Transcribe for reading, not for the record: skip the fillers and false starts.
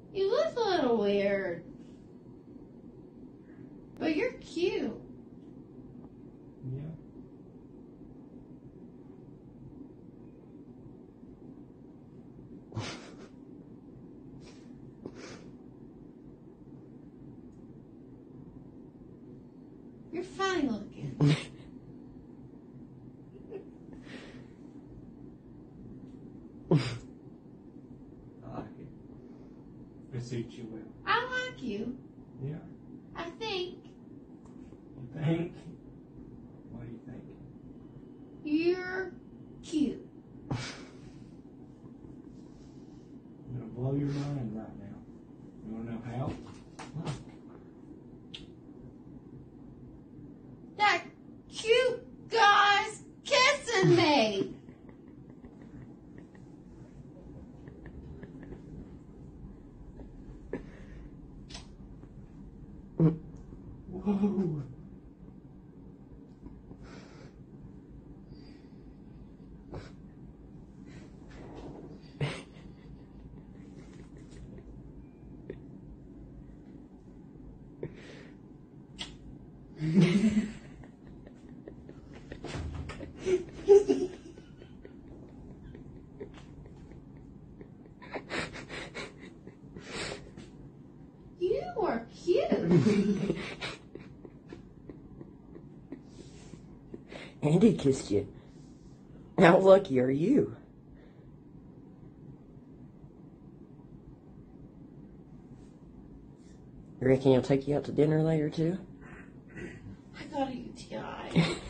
You look a little weird. But you're cute. Yeah. You're funny looking. I like it. It suits you well. I like you. Yeah. I think You think? What do you think? you're cute. I'm gonna blow your mind right now. You wanna know how? Look. That cute guy's kissing me. Whoa. You are cute. Andy kissed you. How lucky are you? You reckon he'll take you out to dinner later too? I got a UTI.